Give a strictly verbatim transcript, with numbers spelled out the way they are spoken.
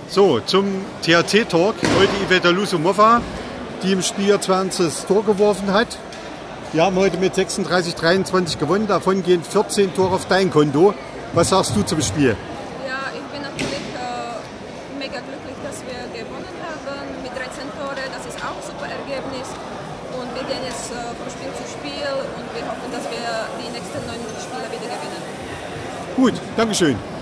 So, zum T H C-Talk. Heute Iveta Lusumova, die im Spiel zwanzig Tor geworfen hat. Wir haben heute mit sechsunddreißig dreiundzwanzig gewonnen, davon gehen vierzehn Tore auf dein Konto. Was sagst du zum Spiel? Ja, ich bin natürlich äh, mega glücklich, dass wir gewonnen haben mit dreizehn Tore. Das ist auch ein super Ergebnis. Und wir gehen jetzt äh, von Spiel zu Spiel und wir hoffen, dass wir die nächsten neun Spiele wieder gewinnen. Gut, Dankeschön.